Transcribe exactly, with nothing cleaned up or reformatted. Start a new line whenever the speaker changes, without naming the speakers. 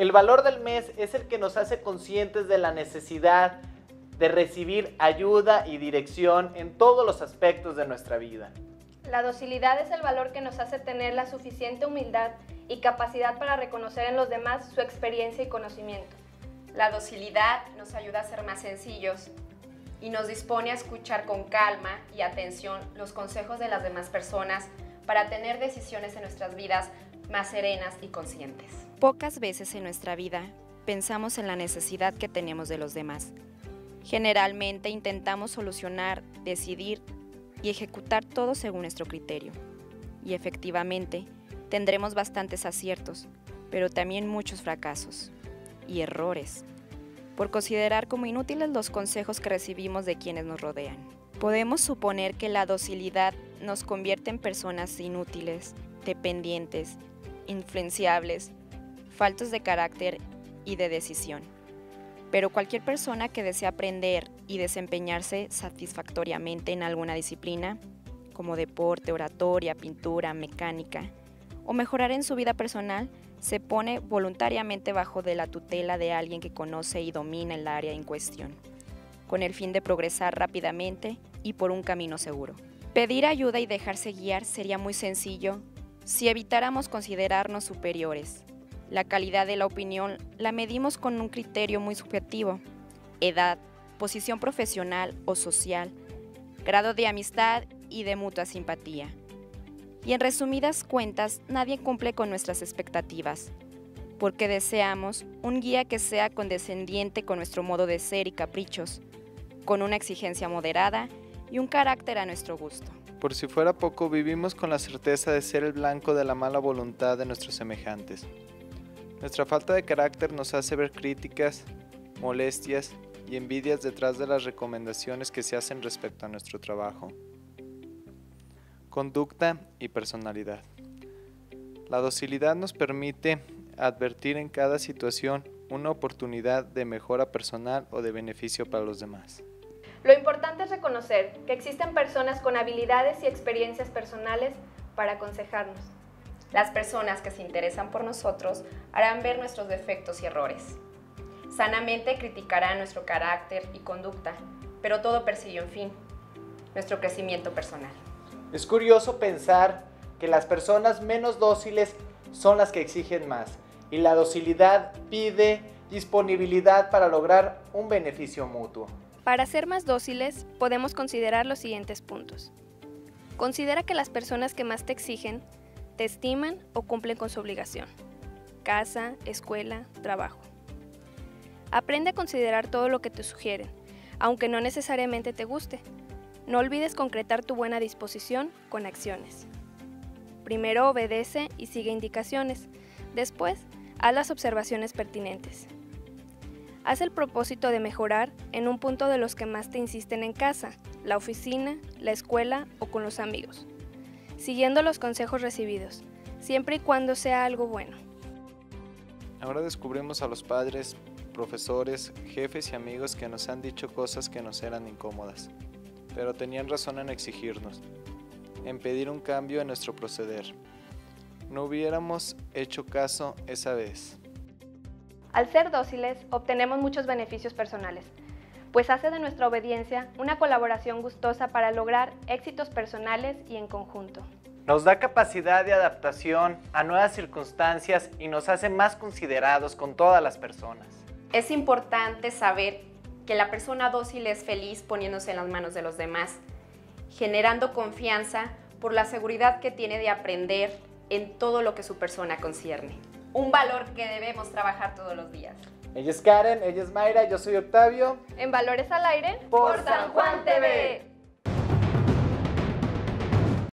El valor del mes es el que nos hace conscientes de la necesidad de recibir ayuda y dirección en todos los aspectos de nuestra vida.
La docilidad es el valor que nos hace tener la suficiente humildad y capacidad para reconocer en los demás su experiencia y conocimiento.
La docilidad nos ayuda a ser más sencillos y nos dispone a escuchar con calma y atención los consejos de las demás personas para tener decisiones en nuestras vidas más serenas y conscientes.
Pocas veces en nuestra vida pensamos en la necesidad que tenemos de los demás. Generalmente intentamos solucionar, decidir y ejecutar todo según nuestro criterio. Y efectivamente, tendremos bastantes aciertos, pero también muchos fracasos y errores, por considerar como inútiles los consejos que recibimos de quienes nos rodean. Podemos suponer que la docilidad nos convierte en personas inútiles, dependientes, influenciables, faltos de carácter y de decisión. Pero cualquier persona que desee aprender y desempeñarse satisfactoriamente en alguna disciplina, como deporte, oratoria, pintura, mecánica, o mejorar en su vida personal, se pone voluntariamente bajo de la tutela de alguien que conoce y domina el área en cuestión, con el fin de progresar rápidamente y por un camino seguro. Pedir ayuda y dejarse guiar sería muy sencillo si evitáramos considerarnos superiores. La calidad de la opinión la medimos con un criterio muy subjetivo: edad, posición profesional o social, grado de amistad y de mutua simpatía. Y en resumidas cuentas, nadie cumple con nuestras expectativas, porque deseamos un guía que sea condescendiente con nuestro modo de ser y caprichos, con una exigencia moderada y un carácter a nuestro gusto.
Por si fuera poco, vivimos con la certeza de ser el blanco de la mala voluntad de nuestros semejantes. Nuestra falta de carácter nos hace ver críticas, molestias y envidias detrás de las recomendaciones que se hacen respecto a nuestro trabajo, conducta y personalidad. La docilidad nos permite advertir en cada situación una oportunidad de mejora personal o de beneficio para los demás.
Lo importante es reconocer que existen personas con habilidades y experiencias personales para aconsejarnos.
Las personas que se interesan por nosotros harán ver nuestros defectos y errores. Sanamente criticarán nuestro carácter y conducta, pero todo persigue un fin: nuestro crecimiento personal.
Es curioso pensar que las personas menos dóciles son las que exigen más, y la docilidad pide disponibilidad para lograr un beneficio mutuo.
Para ser más dóciles, podemos considerar los siguientes puntos. Considera que las personas que más te exigen te estiman o cumplen con su obligación. Casa, escuela, trabajo. Aprende a considerar todo lo que te sugieren, aunque no necesariamente te guste. No olvides concretar tu buena disposición con acciones. Primero obedece y sigue indicaciones. Después, haz las observaciones pertinentes. Haz el propósito de mejorar en un punto de los que más te insisten en casa, la oficina, la escuela o con los amigos, siguiendo los consejos recibidos, siempre y cuando sea algo bueno.
Ahora descubrimos a los padres, profesores, jefes y amigos que nos han dicho cosas que nos eran incómodas, pero tenían razón en exigirnos, en pedir un cambio en nuestro proceder. No hubiéramos hecho caso esa vez.
Al ser dóciles, obtenemos muchos beneficios personales, pues hace de nuestra obediencia una colaboración gustosa para lograr éxitos personales y en conjunto.
Nos da capacidad de adaptación a nuevas circunstancias y nos hace más considerados con todas las personas.
Es importante saber que la persona dócil es feliz poniéndose en las manos de los demás, generando confianza por la seguridad que tiene de aprender en todo lo que su persona concierne. Un valor que debemos trabajar todos los días.
Ella es Karen, ella es Mayra, yo soy Octavio.
En Valores al Aire,
por
San Juan T V.